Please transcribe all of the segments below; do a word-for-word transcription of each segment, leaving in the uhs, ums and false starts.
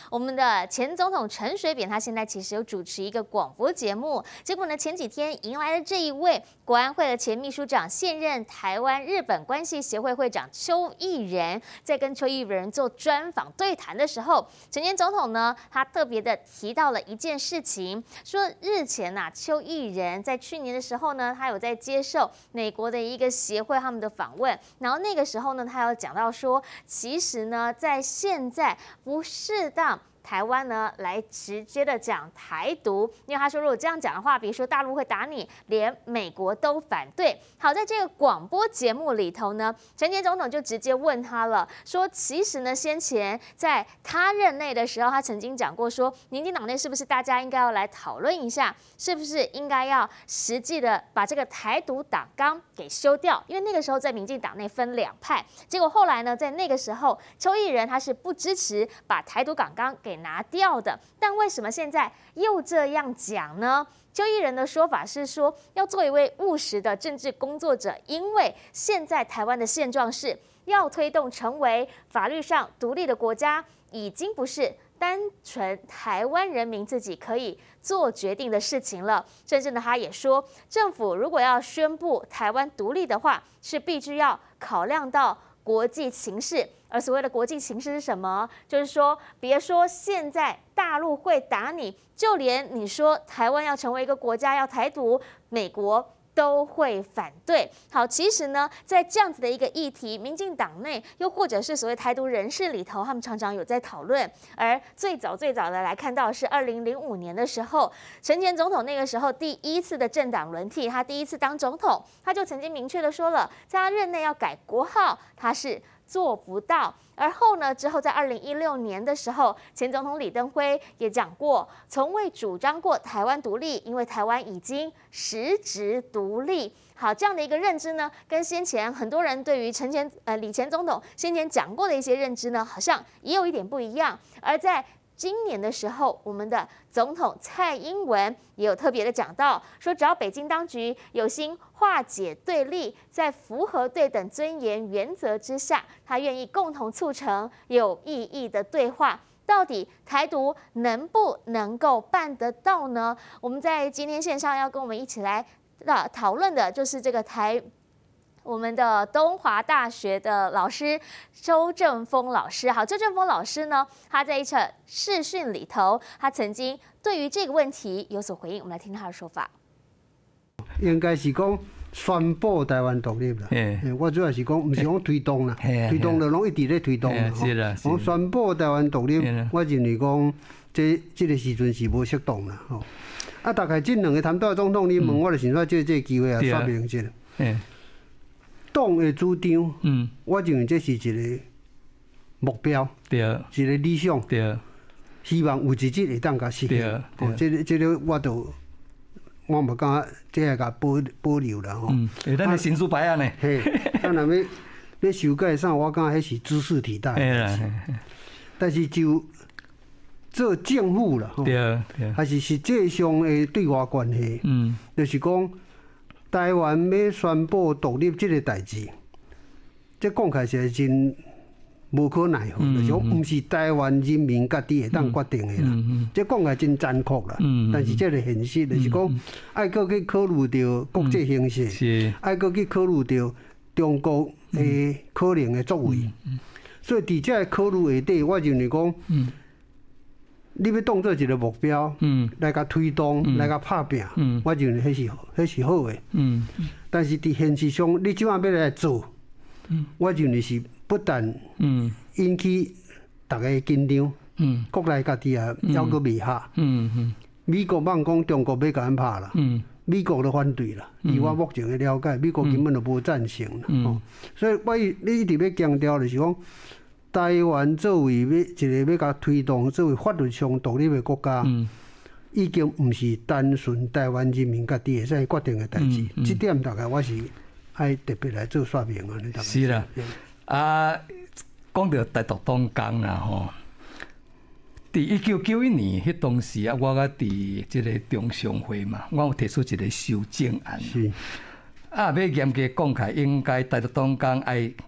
我们的前总统陈水扁，他现在其实有主持一个广播节目，结果呢，前几天迎来了这一位国安会的前秘书长，现任台湾日本关系协会会长邱毅人，在跟邱毅人做专访对谈的时候，陈前总统呢，他特别的提到了一件事情，说日前呐、啊，邱毅人在去年的时候呢，他有在接受美国的一个协会他们的访问，然后那个时候呢，他有讲到说，其实呢，在现在不适当台湾呢来直接的讲台独，因为他说如果这样讲的话，比如说大陆会打你，连美国都反对。好，在这个广播节目里头呢，陈前总统就直接问他了，说其实呢，先前在他任内的时候，他曾经讲过说，民进党内是不是大家应该要来讨论一下，是不是应该要实际的把这个台独党纲给修掉？因为那个时候在民进党内分两派，结果后来呢，在那个时候，邱毅人他是不支持把台独党纲给拿掉的，但为什么现在又这样讲呢？邱毅人的说法是说，要做一位务实的政治工作者，因为现在台湾的现状是要推动成为法律上独立的国家，已经不是单纯台湾人民自己可以做决定的事情了。甚至呢，他也说，政府如果要宣布台湾独立的话，是必须要考量到国际情势。而所谓的国际情势是什么？就是说，别说现在大陆会打你，就连你说台湾要成为一个国家要台独，美国都会反对。好，其实呢，在这样子的一个议题，民进党内又或者是所谓台独人士里头，他们常常有在讨论。而最早最早的来看到是二零零五年的时候，陈前总统那个时候第一次的政党轮替，他第一次当总统，他就曾经明确的说了，在他任内要改国号，他是做不到。而后呢，之后在二零一六年的时候，前总统李登辉也讲过，从未主张过台湾独立，因为台湾已经实质独立。好，这样的一个认知呢，跟先前很多人对于陈前呃李前总统先前讲过的一些认知呢，好像也有一点不一样。而在今年的时候，我们的总统蔡英文也有特别的讲到，说只要北京当局有心化解对立，在符合对等尊严原则之下，他愿意共同促成有意义的对话。到底台独能不能够办得到呢？我们在今天线上要跟我们一起来讨论的就是这个台。我们的东华大学的老师周正峰老师，好，周正峰老师呢，他在一场视讯里头，他曾经对于这个问题有所回应，我们来听他的说法。 应该是讲宣布台湾独立啦，我主要是讲，唔是讲推动啦，推动就拢一直咧推动啦。 是啦， 讲宣布台湾独立，我认为讲这这个时阵是无适当啦，吼。啊，大概这两个谈到总统，你问我就想说，借这个机会啊，说明一下。党的主张，嗯，我认为这是一个目标，对，一个理想，对，希望有一日会当甲实现。哦，这个这个我都我无敢这个甲保保留啦吼。 嗯，诶，咱的新书牌啊呢？ 嘿，咱若要要修改啥，我感觉迄是知识替代。嘿啦，但是就做政府啦，吼，对，还是实际上的对外关系，嗯，就是讲。台湾要宣布独立这个代志，这讲起来是真无可奈何，就是讲毋是台湾人民家己会当决定的啦。这讲起来真残酷啦，但是这个现实就是讲，爱搁去考虑到国际形势，爱搁去考虑到中国的可能的作为，所以伫这考虑下底，我认为讲。你要当做一个目标，嗯，来甲推动，嗯、来甲拍拼，嗯，我认为迄是迄是好诶，嗯。但是伫现实上，你怎样要来做，嗯，我认为是不但嗯引起大家紧张，嗯，国内家己也还阁未下，嗯嗯。美国莫讲中国要甲咱拍啦，嗯，美国都反对啦，以我目前的了解，美国根本就无赞成啦，嗯、哦。所以我你一直要强调就是讲。台湾作为要一个要甲推动作为法律上独立的国家，嗯、已经毋是单纯台湾人民家己会使决定的代志。嗯嗯、这点大概我是爱特别来做说明啊。 是啦，啊，讲到台独党纲啦吼，伫一九九一年迄当时啊，我甲伫即个中常会嘛，我有提出一个修正案。是啊，要严格讲起来，应该台独党纲爱。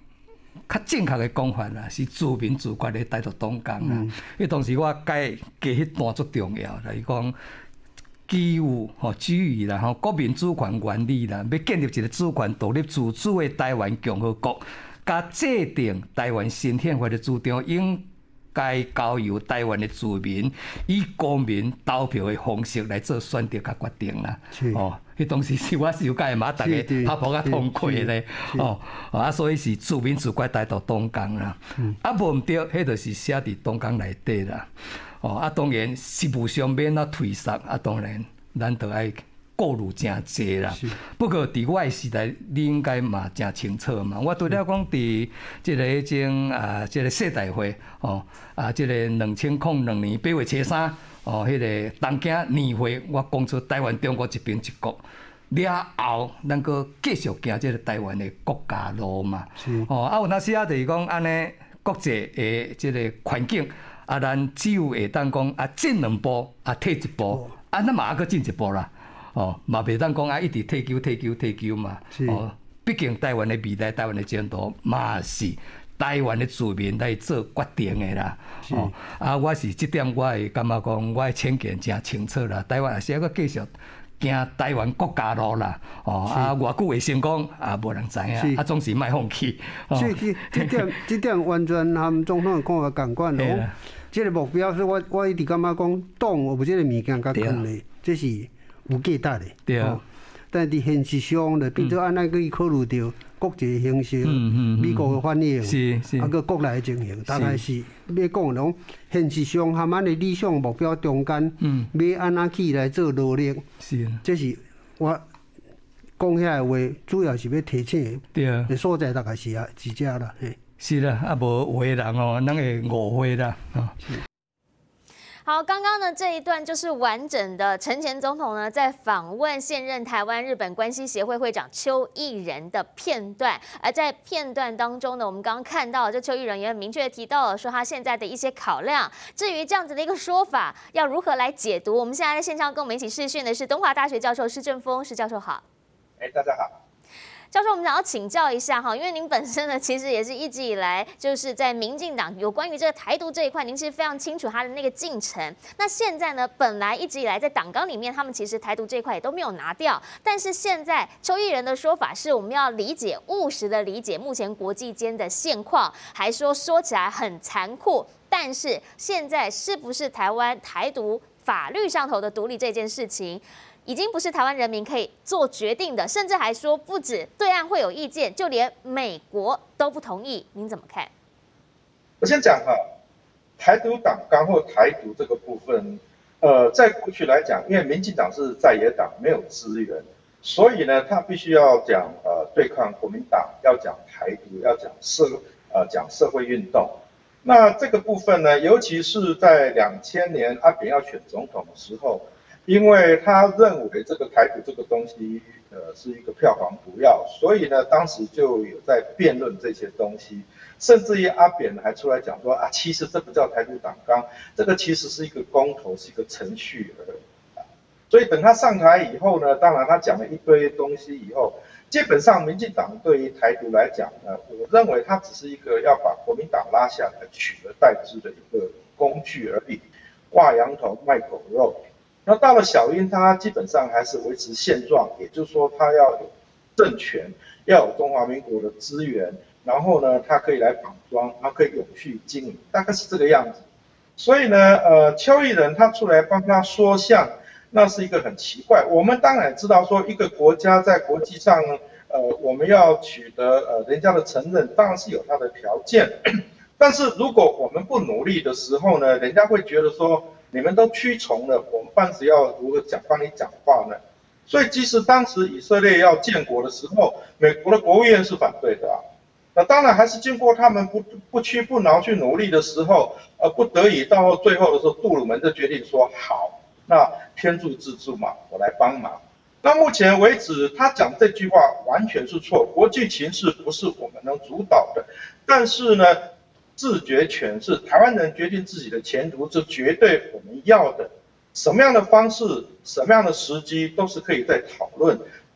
较正确的讲法啦，是自民自决的台独党工啦。迄、嗯、当时我解加迄段足重要啦，伊讲基于吼基于啦吼国民主权原理啦，要建立一个主权独立自主的台湾共和国，甲制定台湾新宪法的主张，应该交由台湾的自民以公民投票的方式来做选择甲决定啦。哦，迄当时是我修改嘛，大家拍破啊通过咧。哦，啊，所以是自民自决台独党工啦。嗯、啊，无毋对，迄就是写伫党工内底啦。哦，啊，当然实务上免啊推缩，啊，当然咱着爱顾虑真济啦。不过伫我的时代，你应该嘛真清楚嘛。我除了讲伫即个种啊，即、这个世代会哦，啊，即、这个两千零两年八月初三哦，迄、那个东京年会，我讲出台湾中国一边一国。了后，咱阁继续行即个台湾的国家路嘛。哦，啊有那时啊，就是讲安尼国际的即个环境。啊，咱只有会当讲啊，进两步啊，退一步，啊，咱嘛还阁进一步啦，哦，嘛袂当讲啊，一直退休、退休、退休嘛，哦，毕竟台湾的未来、台湾的前途嘛是台湾的自民来做决定的啦，哦，啊，我是即点我会感觉讲，我的浅见真清楚啦，台湾也是还阁继续行台湾国家路啦，哦，啊，偌久会成功啊，无人知影，啊，总是莫放弃。 所以，即点即点完全和总统的看法共款咯。即个目标是我我一直感觉讲，党有即个物件较强咧，这是有价值的。 对啊。 但伫现实上咧，变做安尼去考虑到国际形势、美国的反应，啊，个国内的情形，大概是要讲讲现实上和咱的理想目标中间，要安怎去来做努力。 是。 这是我讲遐个话，主要是要提醒的所在，大概是啊，是遮啦，嘿。 是啦，啊无有的人哦，咱会误会啦，啊。 好，刚刚呢这一段就是完整的陈前总统呢在访问现任台湾日本关系协会会长邱毅人的片段，而在片段当中呢，我们刚刚看到，这邱毅人也很明确的提到了说他现在的一些考量。至于这样子的一个说法，要如何来解读？我们现在在线上跟我们一起视讯的是东华大学教授施正峰，施教授好。 哎，大家好。 教授，我们想要请教一下哈，因为您本身呢，其实也是一直以来就是在民进党有关于这个台独这一块，您是非常清楚他的那个进程。那现在呢，本来一直以来在党纲里面，他们其实台独这一块也都没有拿掉，但是现在邱毅人的说法是，我们要理解务实的理解目前国际间的现况，还说说起来很残酷，但是现在是不是台湾台独法律上头的独立这件事情？已经不是台湾人民可以做决定的，甚至还说不止对岸会有意见，就连美国都不同意。您怎么看？ 我先讲哈，台独党纲或台独这个部分，呃，在过去来讲，因为民进党是在野党，没有资源，所以呢，他必须要讲呃对抗国民党，要讲台独，要讲社呃讲社会运动。那这个部分呢，尤其是在两千年阿扁要选总统的时候。因为他认为这个台独这个东西，呃，是一个票房毒药，所以呢，当时就有在辩论这些东西，甚至于阿扁还出来讲说啊，其实这不叫台独党纲，这个其实是一个公投，是一个程序而已啊。所以等他上台以后呢，当然他讲了一堆东西以后，基本上民进党对于台独来讲呢，我认为它只是一个要把国民党拉下来取而代之的一个工具而已，挂羊头卖狗肉。那到了小英，他基本上还是维持现状，也就是说，他要有政权，要有中华民国的资源，然后呢，他可以来绑桩，他可以永续经营，大概是这个样子。所以呢，呃，邱毅人他出来帮他说项，那是一个很奇怪。我们当然知道说，一个国家在国际上，呃，我们要取得呃人家的承认，当然是有它的条件。但是如果我们不努力的时候呢，人家会觉得说。你们都屈从了，我们办事要如何讲帮你讲话呢？所以即使当时以色列要建国的时候，美国的国务院是反对的啊。那当然还是经过他们不不屈不挠去努力的时候，呃，不得已到最后的时候，杜鲁门就决定说好，那天助自助嘛，我来帮忙。那目前为止，他讲这句话完全是错，国际情势不是我们能主导的，但是呢。自决权是台湾人决定自己的前途，是绝对我们要的。什么样的方式、什么样的时机，都是可以再讨论。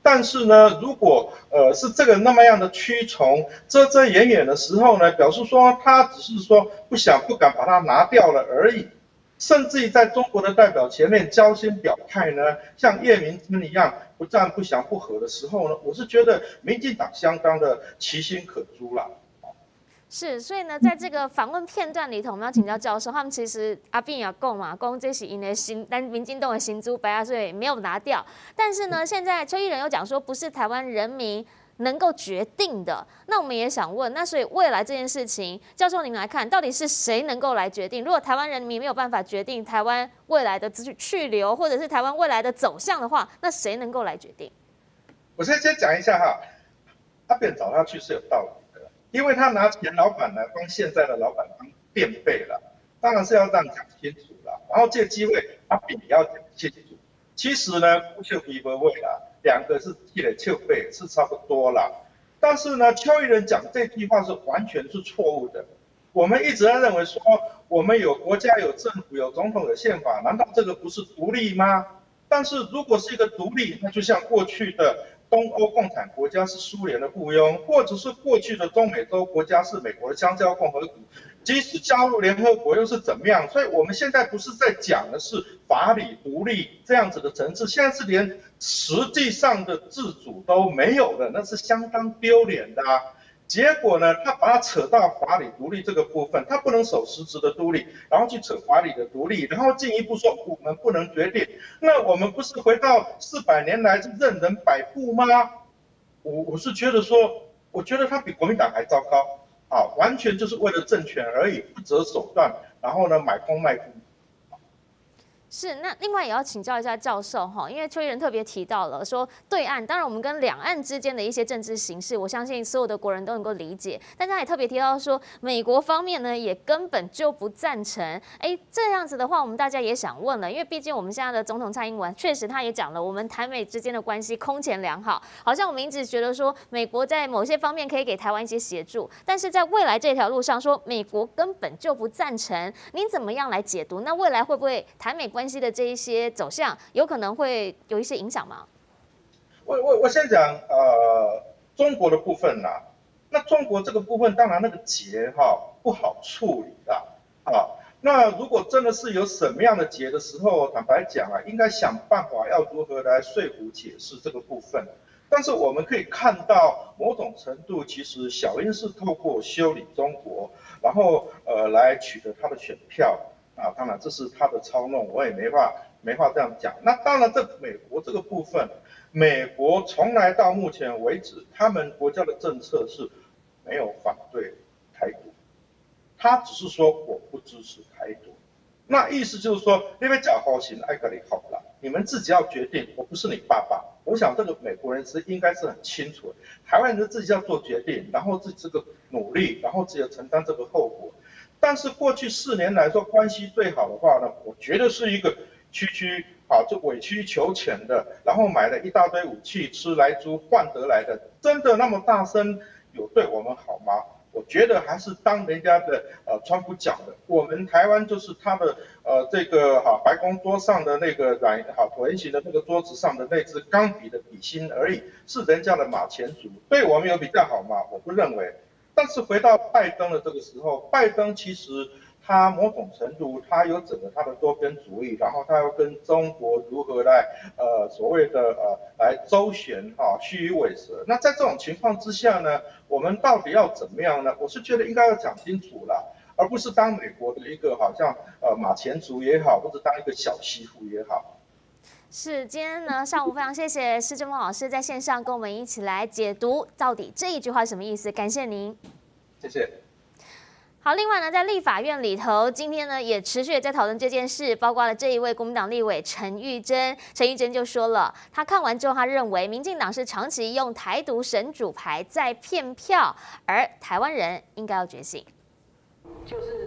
但是呢，如果呃是这个那么样的屈从、遮遮掩掩的时候呢，表示说他只是说不想、不敢把它拿掉了而已。甚至于在中国的代表前面交心表态呢，像叶明真一样不战不降不和的时候呢，我是觉得民进党相当的其心可诛了。 是，所以呢，在这个访问片段里头，我们要请教教授，他们其实阿扁也讲嘛，讲这是因的新，但民进党的新猪白啊，所以没有拿掉。但是呢，现在邱毅人又讲说，不是台湾人民能够决定的。那我们也想问，那所以未来这件事情，教授您来看，到底是谁能够来决定？如果台湾人民没有办法决定台湾未来的去留，或者是台湾未来的走向的话，那谁能够来决定？ 我先先讲一下哈，阿扁找他去是有道理。因为他拿前老板来帮现在的老板当垫背了，当然是要这样讲清楚了。然后借机会，阿扁也要讲清楚。其实呢，不秀皮不会啦，两个是替了丘背是差不多啦。但是呢，邱毅人讲这句话是完全是错误的。我们一直在认为说，我们有国家、有政府、有总统、有宪法，难道这个不是独立吗？但是如果是一个独立，那就像过去的东欧共产国家是苏联的附庸，或者是过去的中美洲国家是美国的香蕉共和国，即使加入联合国又是怎么样？所以我们现在不是在讲的是法理独立这样子的层次，现在是连实际上的自主都没有了，那是相当丢脸的啊。结果呢，他把它扯到法理独立这个部分，他不能守实质的独立，然后去扯法理的独立，然后进一步说我们不能决定。那我们不是回到四百年来是任人摆布吗？我我是觉得说，我觉得他比国民党还糟糕啊，完全就是为了政权而已，不择手段，然后呢买空卖空。 是，那另外也要请教一下教授哈，因为邱毅人特别提到了说对岸，当然我们跟两岸之间的一些政治形势，我相信所有的国人都能够理解，但他也特别提到说，美国方面呢也根本就不赞成。哎，这样子的话，我们大家也想问了，因为毕竟我们现在的总统蔡英文确实他也讲了，我们台美之间的关系空前良好，好像我们一直觉得说美国在某些方面可以给台湾一些协助，但是在未来这条路上说美国根本就不赞成，您怎么样来解读？那未来会不会台美关系的这一些走向有可能会有一些影响吗？ 我我我先讲呃中国的部分啦、啊，那中国这个部分当然那个结哈不好处理啦啊。那如果真的是有什么样的结的时候，坦白讲啊，应该想办法要如何来说服解释这个部分。但是我们可以看到某种程度，其实小英是透过修理中国，然后呃来取得他的选票。啊，当然这是他的操弄，我也没法没法这样讲。那当然，这美国这个部分，美国从来到目前为止，他们国家的政策是没有反对台独，他只是说我不支持台独。那意思就是说，你们讲好行，爱跟你好了，你们自己要决定，我不是你爸爸。我想这个美国人是应该是很清楚的，台湾人自己要做决定，然后自己这个努力，然后自己要承担这个后果。但是过去四年来说关系最好的话呢，我觉得是一个区区啊，就委曲求全的，然后买了一大堆武器吃来猪换得来的，真的那么大声有对我们好吗？我觉得还是当人家的呃川普讲的，我们台湾就是他的呃这个哈、啊、白宫桌上的那个软好椭圆形的那个桌子上的那支钢笔的笔芯而已，是人家的马前卒，对我们有比较好吗？我不认为。但是回到拜登的这个时候，拜登其实他某种程度他有整个他的多边主义，然后他要跟中国如何来呃所谓的呃来周旋哈、啊、虚与委蛇。那在这种情况之下呢，我们到底要怎么样呢？我是觉得应该要讲清楚啦，而不是当美国的一个好像呃马前卒也好，或者当一个小媳妇也好。 是，今天呢上午非常谢谢施正峰老师在线上跟我们一起来解读到底这一句话是什么意思，感谢您， 谢谢。 好，另外呢，在立法院里头，今天呢也持续在讨论这件事，包括了这一位国民党立委陈玉珍，陈玉珍就说了，他看完之后，他认为民进党是长期用台独神主牌在骗票，而台湾人应该要觉醒。 就是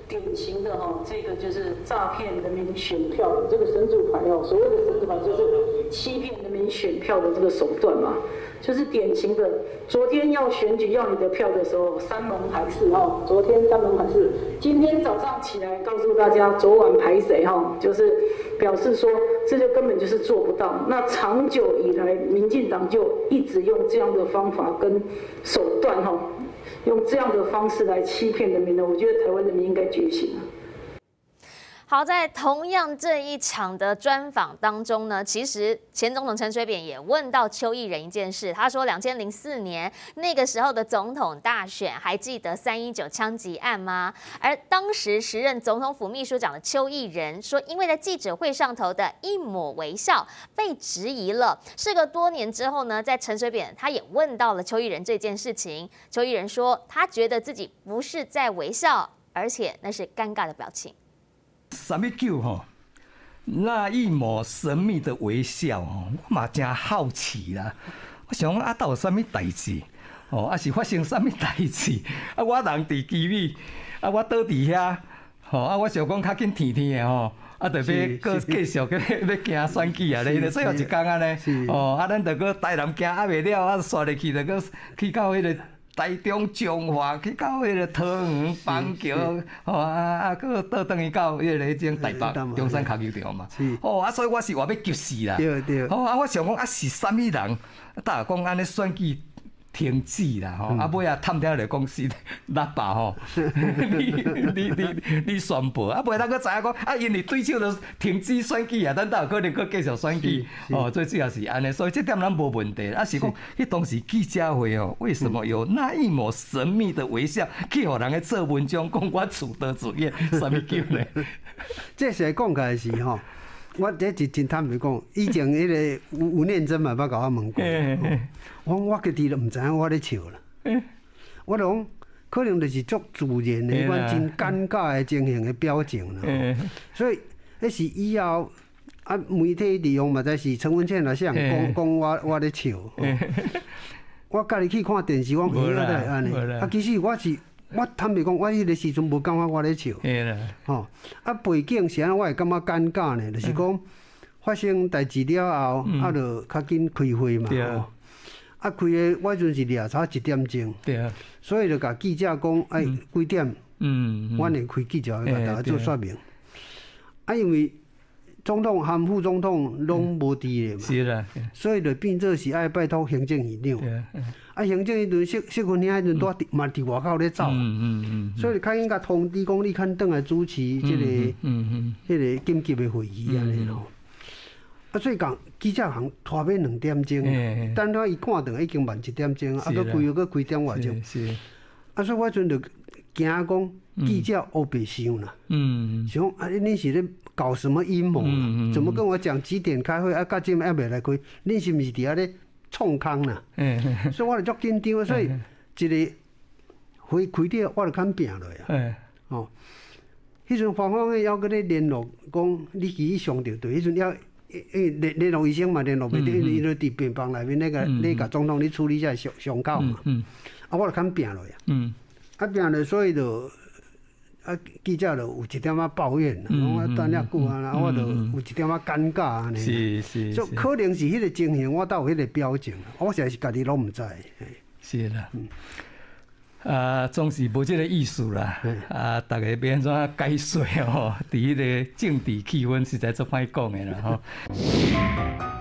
典型的哈，这个就是诈骗人民选票的这个神主牌哦，所谓的神主牌就是欺骗人民选票的这个手段嘛，就是典型的。昨天要选举要你的票的时候，三盟牌誓哈，昨天三盟牌誓，今天早上起来告诉大家昨晚排谁哈，就是表示说这就根本就是做不到。那长久以来，民进党就一直用这样的方法跟手段哈。用这样的方式来欺骗人民呢？我觉得台湾人民应该觉醒了。 好，在同样这一场的专访当中呢，其实前总统陈水扁也问到邱毅人一件事，他说，两千零四年那个时候的总统大选，还记得三一九枪击案吗？而当时时任总统府秘书长的邱毅人说，因为在记者会上头的一抹微笑被质疑了。事隔多年之后呢，在陈水扁他也问到了邱毅人这件事情，邱毅人说，他觉得自己不是在微笑，而且那是尴尬的表情。 什么叫吼？那一抹神秘的微笑吼，我嘛真好奇啦。我想讲啊，到有啥物代志？哦，啊是发生啥物代志？啊，我人伫机尾，啊我倒伫遐，吼啊我想讲较紧天天的吼，啊着要搁继续搁要行选举啊咧，最后一工啊咧，哦啊咱着搁台南行啊袂了，啊煞入去着搁去到迄个。台中彰化去到迄个桃园邦桥，吼啊啊，搁倒转去到迄个种台北中山脚球场嘛。哦啊，所以我是话要急死啦。 对对。 哦啊，我想讲啊，是啥物人？大讲安尼选举停止啦，吼啊尾啊探听着讲是喇叭吼，你你你你宣布啊，袂当搁知影讲啊，因为对手就停止选举啊，咱倒有可能搁继续选举。哦，最主要是安尼，所以这点咱无问题。啊是讲，迄当时记者会哦，为什么有那一抹神秘的微笑，去互人个做文章，讲我自得自愿，啥物叫呢？ 这是讲起来是吼。我这是真坦白讲，以前迄个吴吴念真嘛，捌甲我问过，我我家己都毋知影我咧笑啦。我就讲，可能就是足自然的，款真尴尬的情形的表情啦。所以，迄是以后啊，媒体利用嘛，才是陈文茜来想讲讲我我咧笑。我家己去看电视，我唔晓得安尼。啊，其实我是。我坦白讲，我迄个时阵无感觉我咧笑，吼啊背景是安，我会感觉尴尬呢，就是讲发生代志了后，啊，就较紧开会嘛，吼啊开个我迄阵是掠差一点钟，所以就甲记者讲，哎几点，阮会开记者会，甲大家做说明。啊，因为总统含副总统拢无伫咧嘛，是啦，所以就变做是爱拜托行政院长。啊，行政迄阵释释坤兄迄阵都嘛伫外口咧走，所以较应该通知讲你肯倒来主持即个迄个紧急的会议安尼咯。啊，所以讲记者行拖尾两点钟，等到伊看到已经晚一点钟，啊，搁规又搁几点外钟。啊，所以我迄阵就惊讲记者乌白想啦，想讲啊，恁是咧搞什么阴谋啦？怎么跟我讲几点开会啊？到今还袂来开，恁是毋是伫遐咧？创空啦，所以我就足紧张，所以一个会开了，我就肯拼落啊。哦，迄阵芳芳个还搁咧联络，讲你去上着对，迄阵要诶联联络医生嘛，联络袂得，伊就伫病房内面那个那个总统咧处理一下伤伤口嘛。啊，我就肯拼落啊。啊，拼落，所以就啊记者就有一点仔抱怨啦，讲我等遐久啊，我就有一点仔尴尬安尼。是是。所以可能是迄个情形，我倒有迄个表情，我实在是家己拢毋知。 是啦。啊，总是无即个意思啦。啊，大家要安怎解说吼？伫迄个政治气氛实在足歹讲的啦吼。